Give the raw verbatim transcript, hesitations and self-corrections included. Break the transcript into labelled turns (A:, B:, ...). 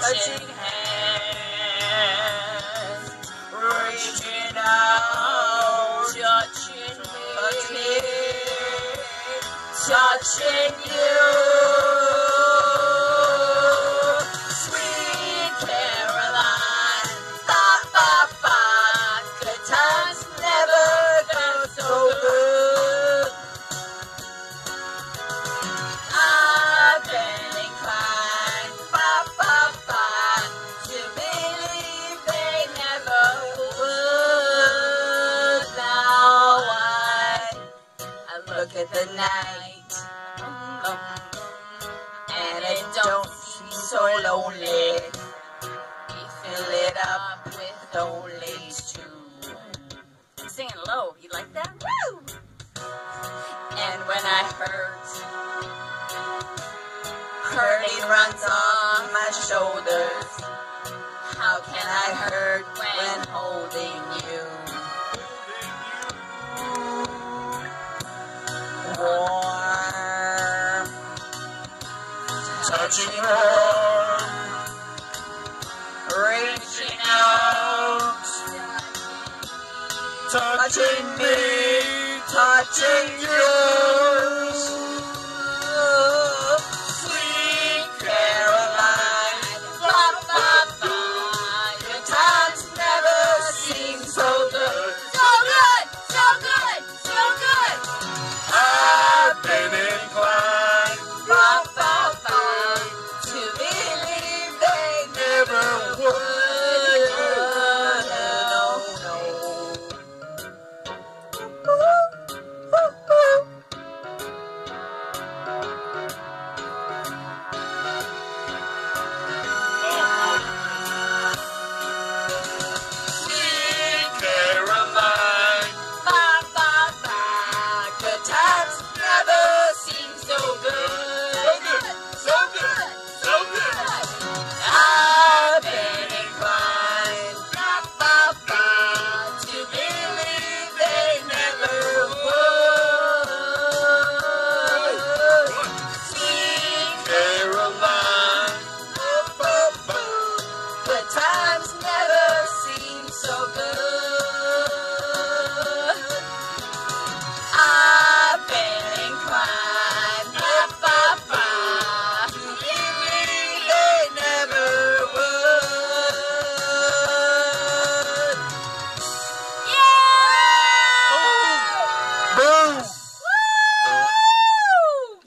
A: touching hands, reaching out, touching me, touching you. Sweet Caroline, ba ba ba, good times never go so good. I've been inclined, ba ba ba, to believe they never would. Now I, I look at the night, um, and it don't seem so lonely. We fill it up with only two. I'm singing low. You like that? Woo! And when I hurt, hurting runs on my shoulders. How can I hurt when holding you? Warm, touching warm, reaching out, touching me, touching you.